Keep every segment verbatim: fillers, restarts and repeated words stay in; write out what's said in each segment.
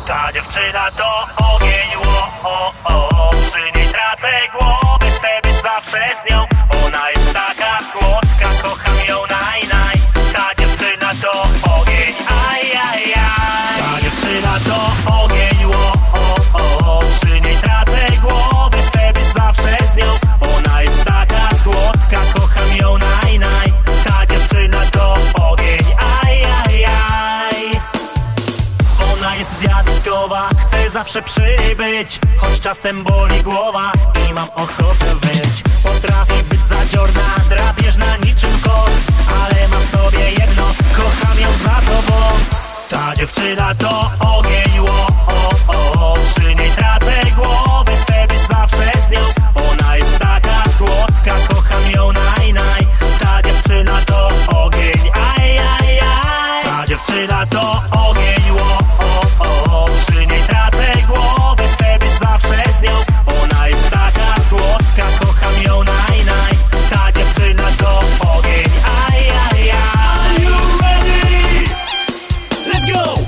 Ta dziewczyna to ogień, o, o, o. Przy niej tracę głowę, chcę być zawsze z nią. Ona jest taka słodka, kocham ją naj, naj. Ta dziewczyna to ogień, aj, aj, aj. Ta dziewczyna to ogień, o, o, o. Przy niej tracę głowę, chcę być zawsze z nią. Ona jest taka słodka, kocham ją naj, naj. Ta dziewczyna to ogień, aj, aj, aj. Ona jest zjawiskowa, chcę zawsze przy niej być. Choć czasem boli głowa i mam ochotę wyć. Potrafi być zadziorna, drapieżna niczym kot, ale ma w sobie jedno, kocham ją za to, bo ta dziewczyna to ogień, o, o, o. Przy niej tracę głowę, chcę być zawsze z nią. Ona jest taka słodka, kocham ją naj, naj. Ta dziewczyna to ogień, aj, aj, aj. Ta dziewczyna to ogień, o, o, o. Przy niej tracę głowę, chcę być zawsze z nią. Ona jest taka słodka, kocham ją naj, naj. Ta dziewczyna to ogień, aj, aj, aj. Are you ready? Let's go!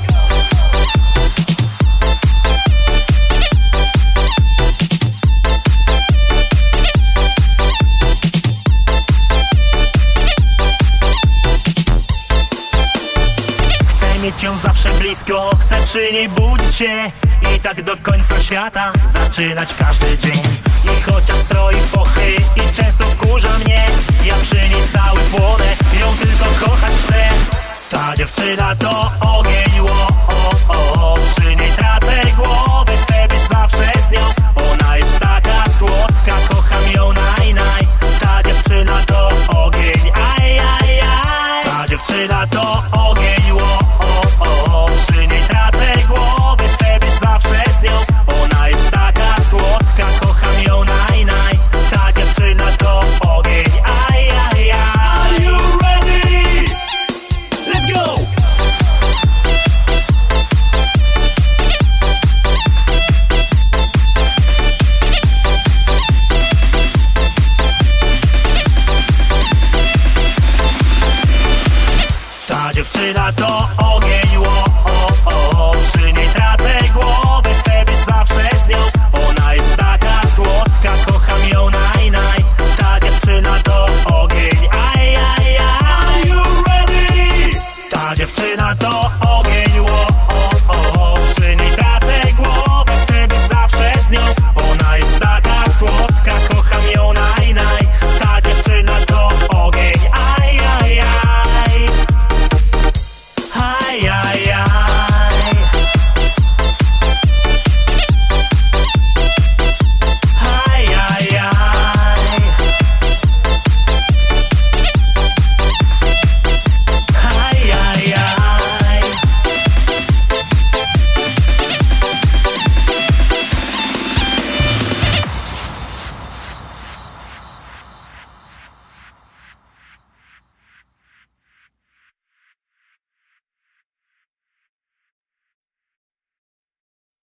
Chcę mieć ją zawsze blisko, chcę przy niej budzić się i tak do końca świata zaczynać każdy dzień. I chociaż stroi fochy i często wkurza mnie, ja przy niej cały płonę, ją tylko kochać chcę. Ta dziewczyna to ogień, o, o, o.